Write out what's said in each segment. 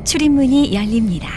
출입문이 열립니다.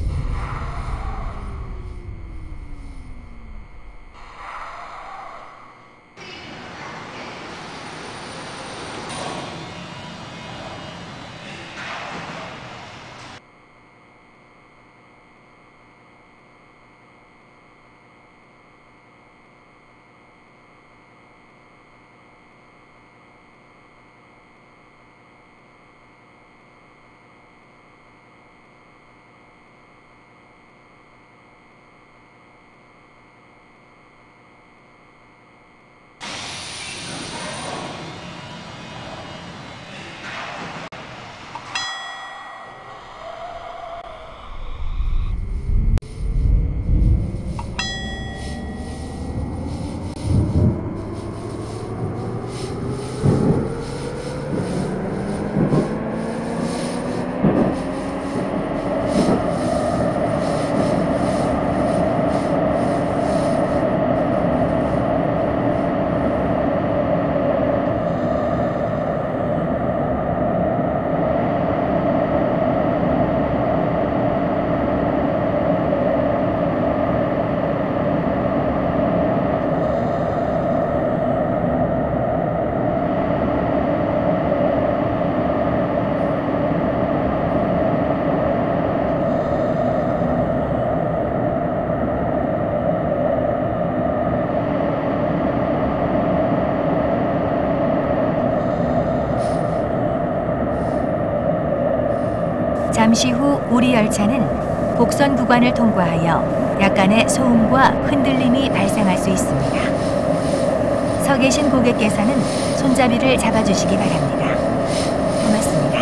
잠시 후 우리 열차는 복선 구간을 통과하여 약간의 소음과 흔들림이 발생할 수 있습니다. 서 계신 고객께서는 손잡이를 잡아주시기 바랍니다. 고맙습니다.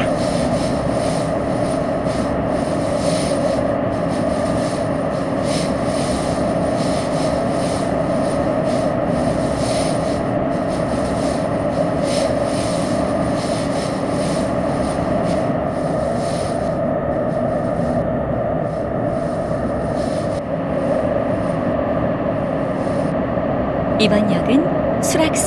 이번 역은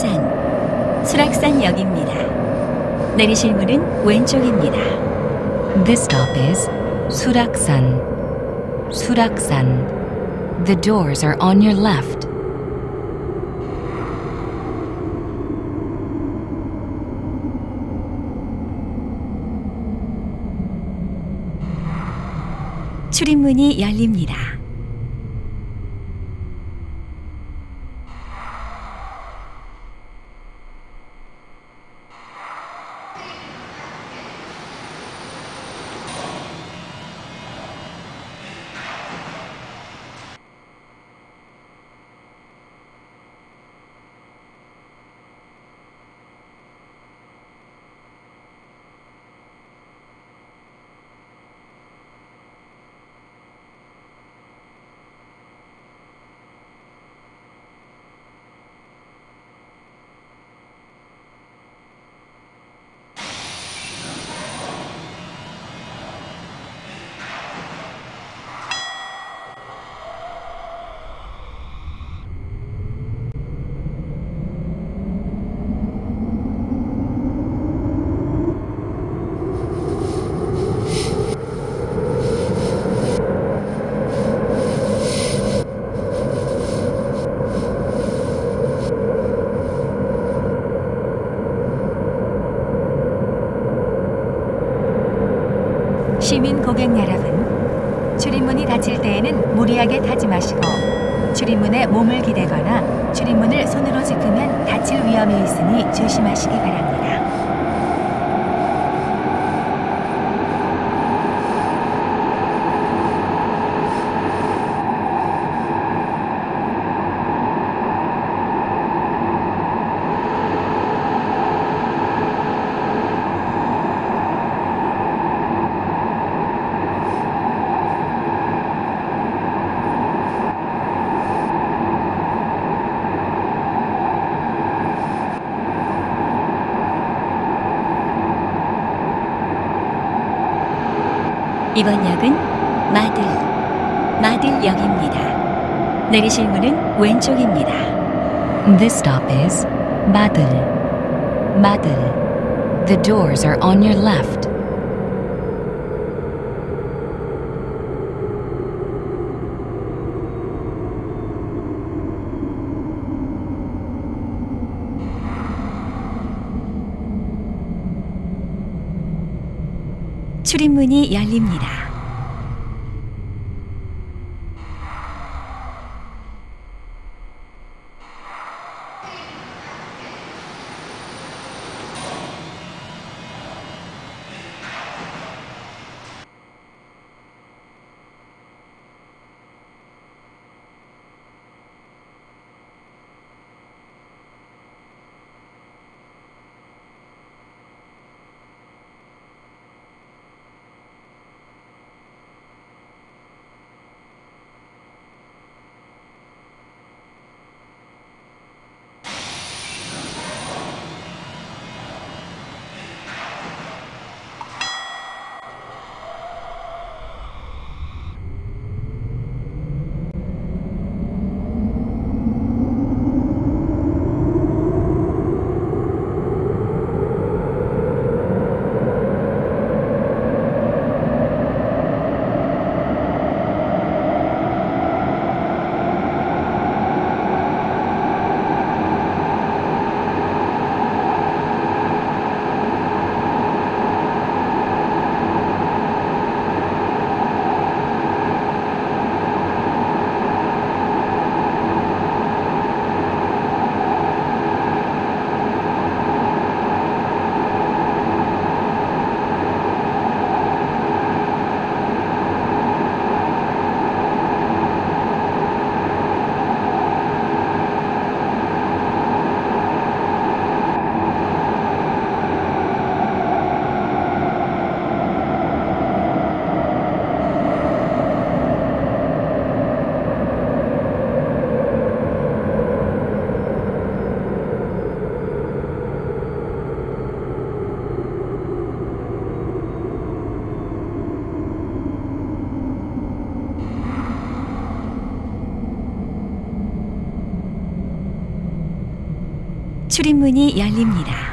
수락산역입니다. 내리실 문은 왼쪽입니다. This stop is Suraksan. The doors are on your left. 출입문이 열립니다. 시민 고객 여러분, 출입문이 닫힐 때에는 무리하게 타지 마시고 출입문에 몸을 기대거나 출입문을 손으로 짚으면 다칠 위험이 있으니 조심하시기 바랍니다. 이번 역은 마들역입니다. 내리실 문은 왼쪽입니다. This stop is Badal. The doors are on your left. 출입문이 열립니다. 출입문이 열립니다.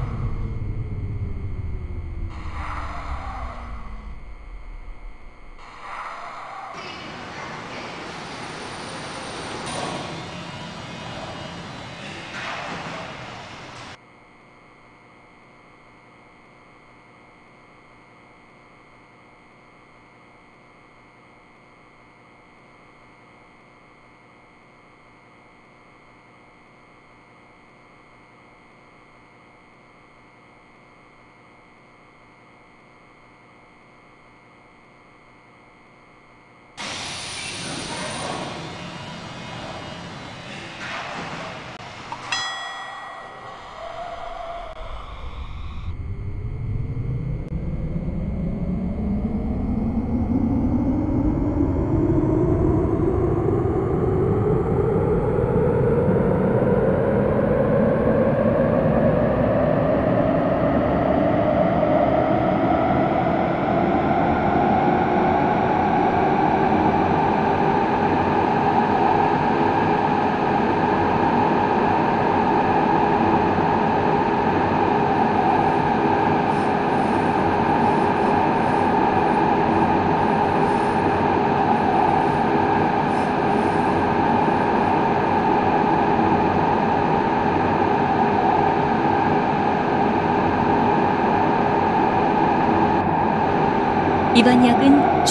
이번 역은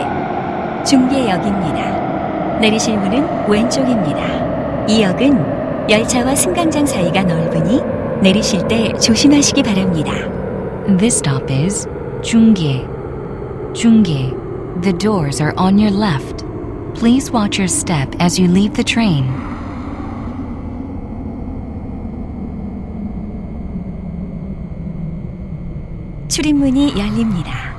중계역입니다. 내리실 문은 왼쪽입니다. 이 역은 열차와 승강장 사이가 넓으니 내리실 때 조심하시기 바랍니다. This stop is 중계. 중계. The doors are on your left. Please watch your step as you leave the train. 출입문이 열립니다.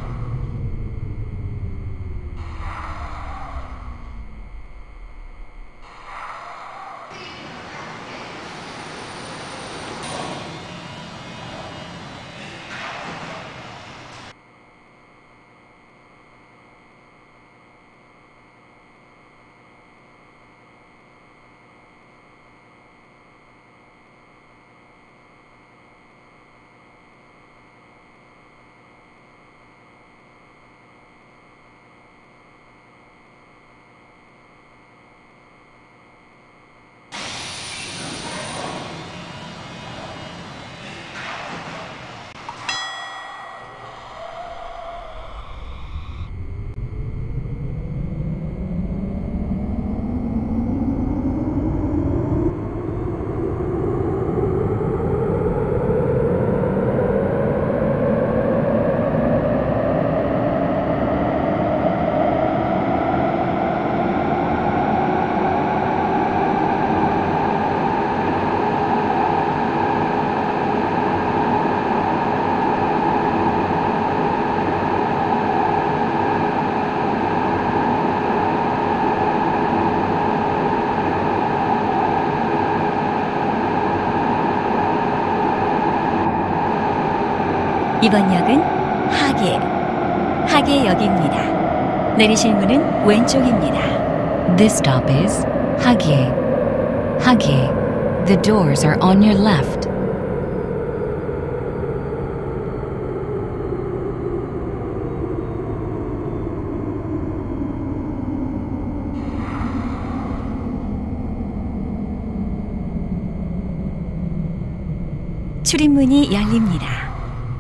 이번 역은 하계역입니다. 내리실 문은 왼쪽입니다. This stop is Hagye. Hagye. The doors are on your left. 출입문이 열립니다.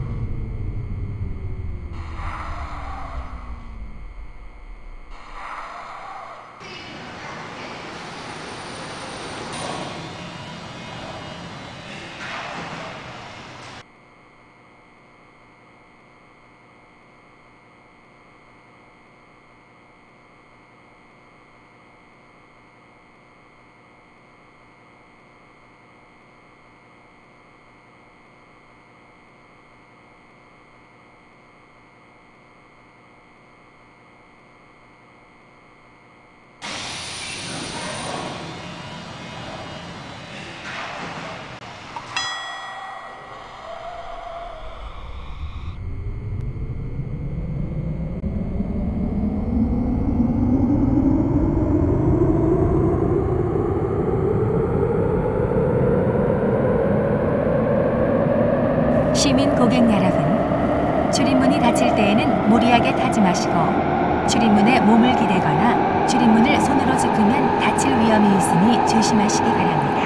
시민 고객 여러분, 출입문이 닫힐 때에는 무리하게 타지 마시고 출입문에 몸을 기대거나 출입문을 손으로 짚으면 다칠 위험이 있으니 조심하시기 바랍니다.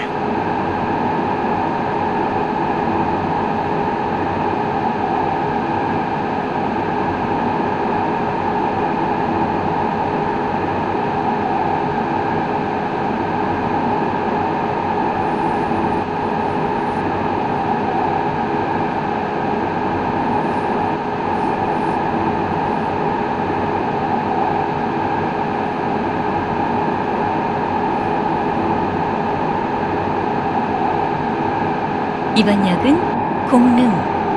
이번 역은 공릉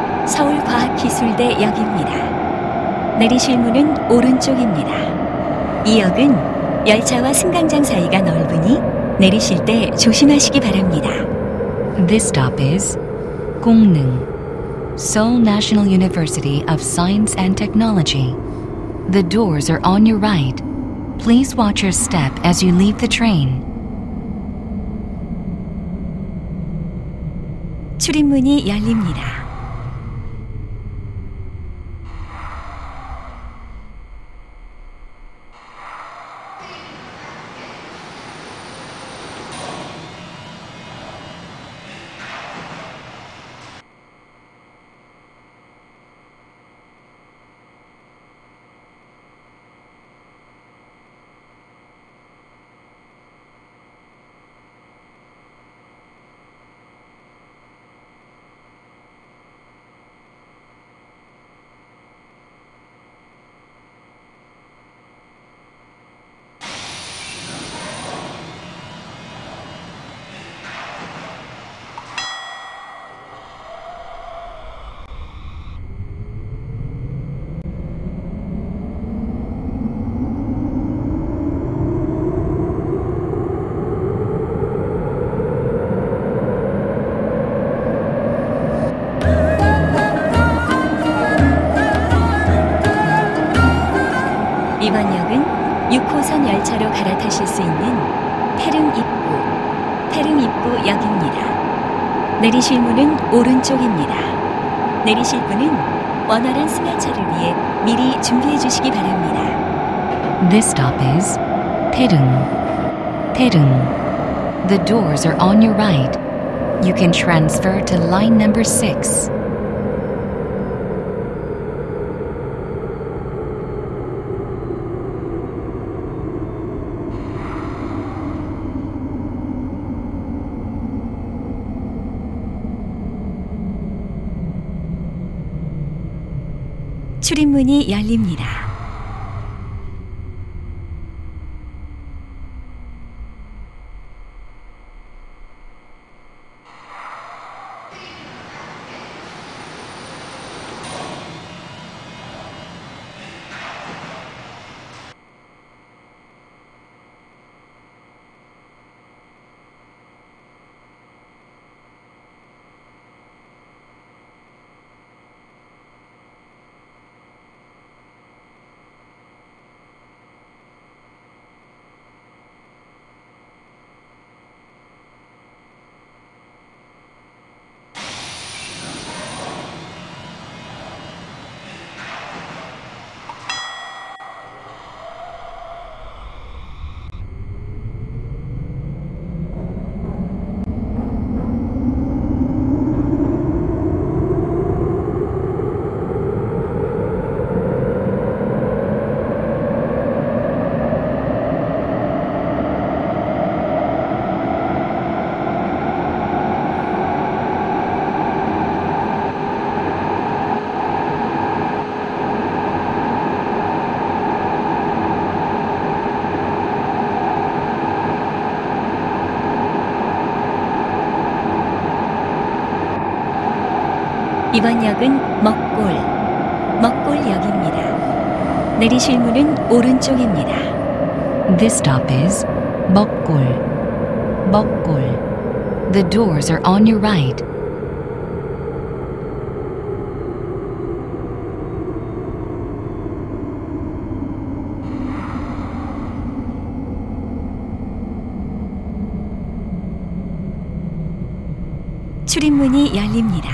서울과학기술대역입니다. 내리실 문은 오른쪽입니다. 이 역은 열차와 승강장 사이가 넓으니 내리실 때 조심하시기 바랍니다. This stop is Gongneung, Seoul National University of Science and Technology. The doors are on your right. Please watch your step as you leave the train. 출입문이 열립니다. 이번 역은 6호선 열차로 갈아타실 수 있는 태릉입구역입니다. 내리실 문은 오른쪽입니다. 내리실 분은 원활한 승하차를 위해 미리 준비해 주시기 바랍니다. This stop is Taereung. Taereung. The doors are on your right. You can transfer to line number 6. 출입문이 열립니다. 이번 역은 먹골역입니다. 내리실 문은 오른쪽입니다. This stop is Mokgol. Mokgol. The doors are on your right. 출입문이 열립니다.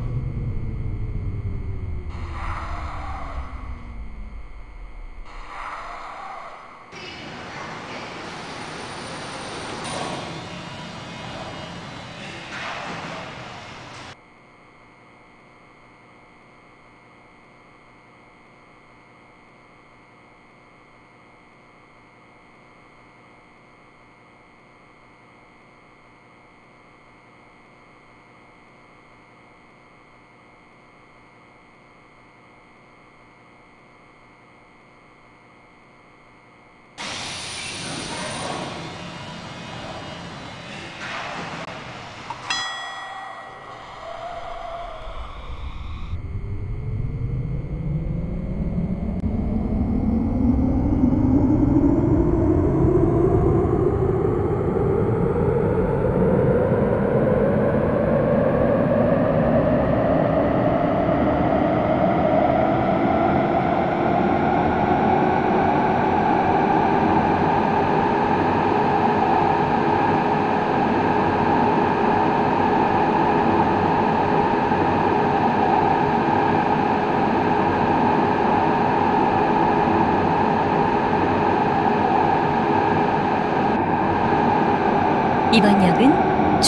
이번 역은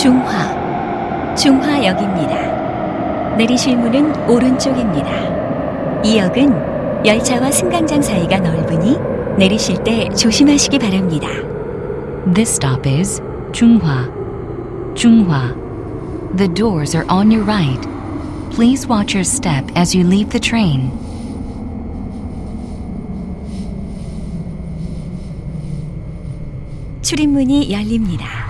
중화역입니다. 내리실 문은 오른쪽입니다. 이 역은 열차와 승강장 사이가 넓으니 내리실 때 조심하시기 바랍니다. This stop is Chunghwa. Chunghwa. The doors are on your right. Please watch your step as you leave the train. 출입문이 열립니다.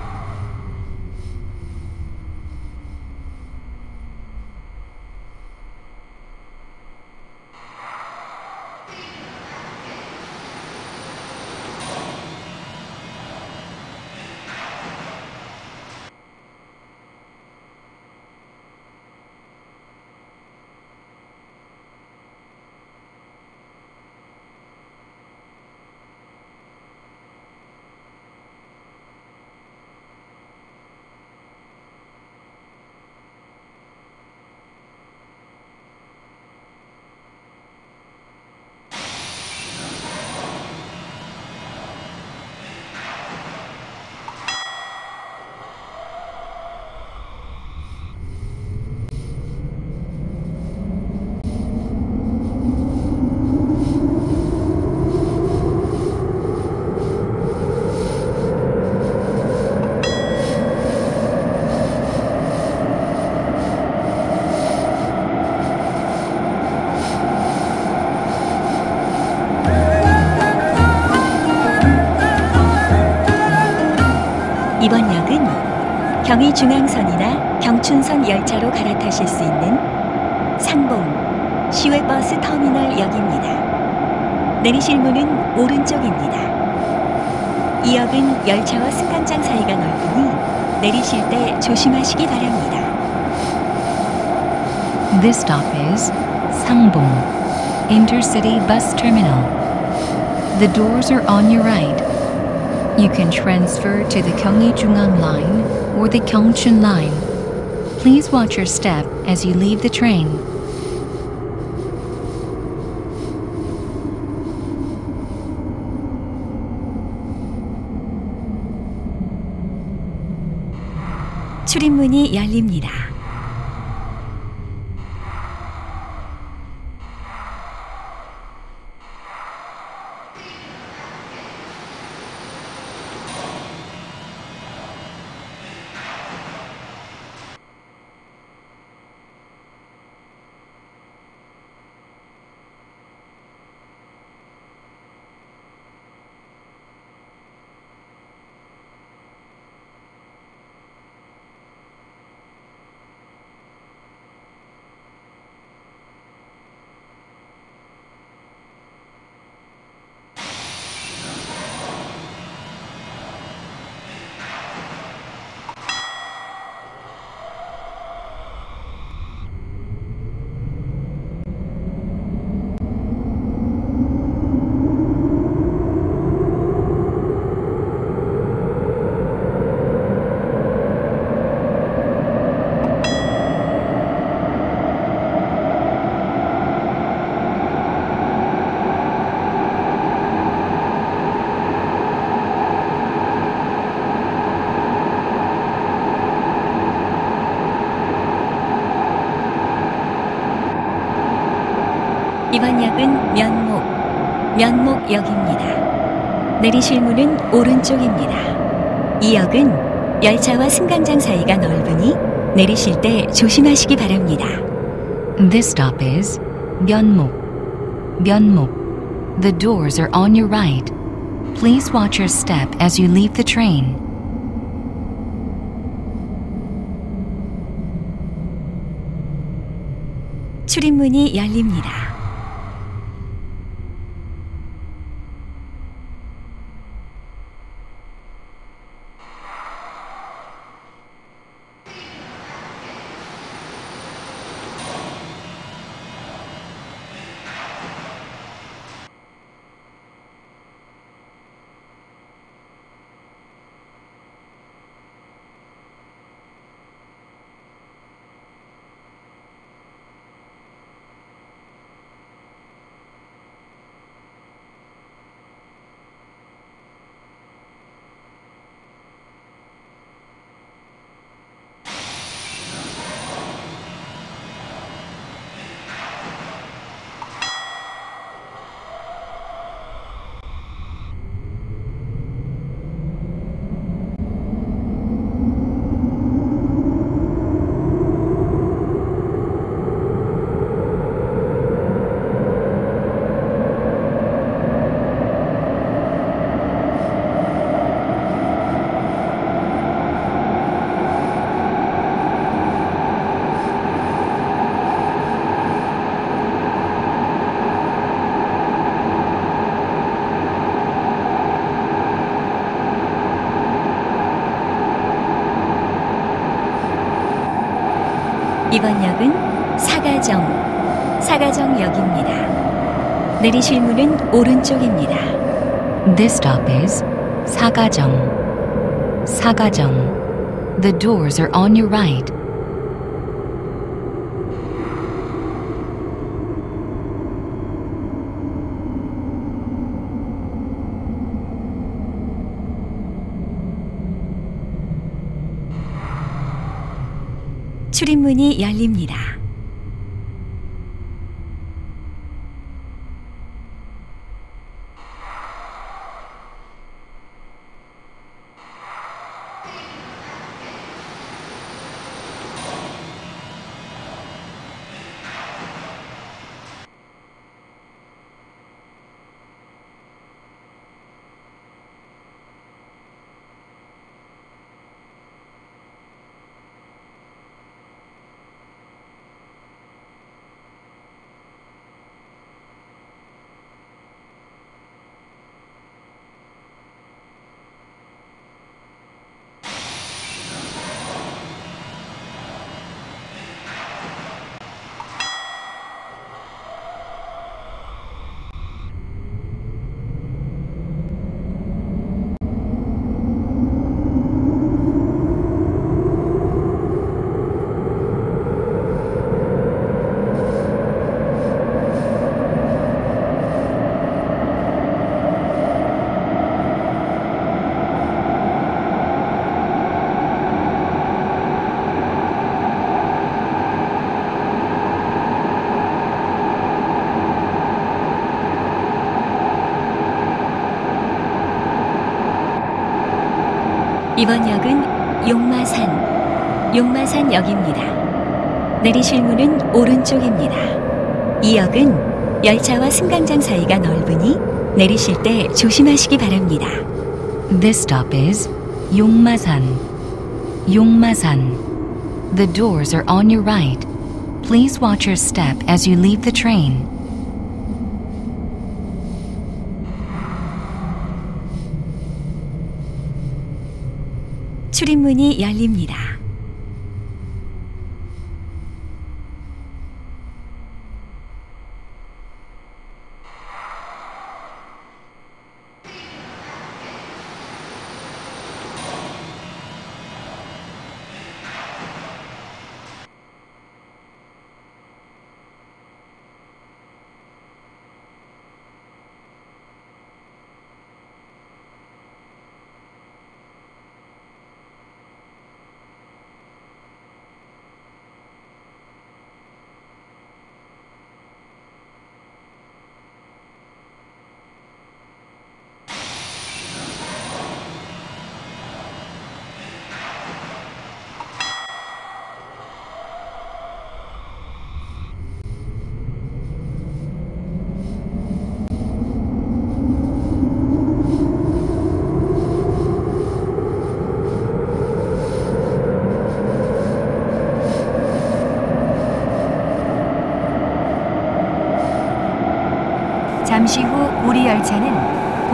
이번 역은 경의중앙선이나 경춘선 열차로 갈아타실 수 있는 상봉 시외버스 터미널 역입니다. 내리실 문은 오른쪽입니다. 이 역은 열차와 승강장 사이가 넓으니 내리실 때 조심하시기 바랍니다. This stop is Sangbong Intercity Bus Terminal. The doors are on your right. You can transfer to the Gyeonggi-Jungang Line or the Gyeongchun Line. Please watch your step as you leave the train. 출입문이 열립니다. 이번 역은 면목역입니다. 내리실 문은 오른쪽입니다. 이 역은 열차와 승강장 사이가 넓으니 내리실 때 조심하시기 바랍니다. This stop is Myeonmok. Myeonmok. The doors are on your right. Please watch your step as you leave the train. 출입문이 열립니다. 이번 역은 사가정역입니다. 내리실 문은 오른쪽입니다. This stop is Sagajeong. Sagajeong. The doors are on your right. 출입문이 열립니다. 이번 역은 용마산역입니다. 내리실 문은 오른쪽입니다. 이 역은 열차와 승강장 사이가 넓으니 내리실 때 조심하시기 바랍니다. This stop is Yongmasan. Yongmasan. The doors are on your right. Please watch your step as you leave the train. 출입문이 열립니다.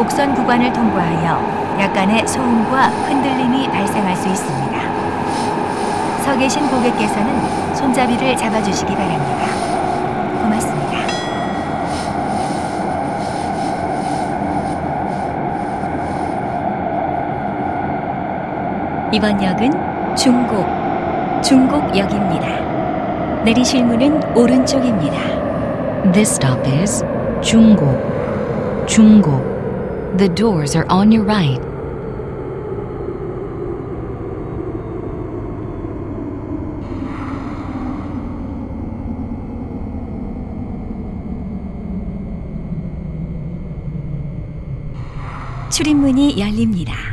곡선 구간을 통과하여 약간의 소음과 흔들림이 발생할 수 있습니다. 서 계신 고객께서는 손잡이를 잡아주시기 바랍니다. 고맙습니다. 이번 역은 중곡역입니다. 내리실 문은 오른쪽입니다. This stop is Jungkook. The doors are on your right. 출입문이 열립니다.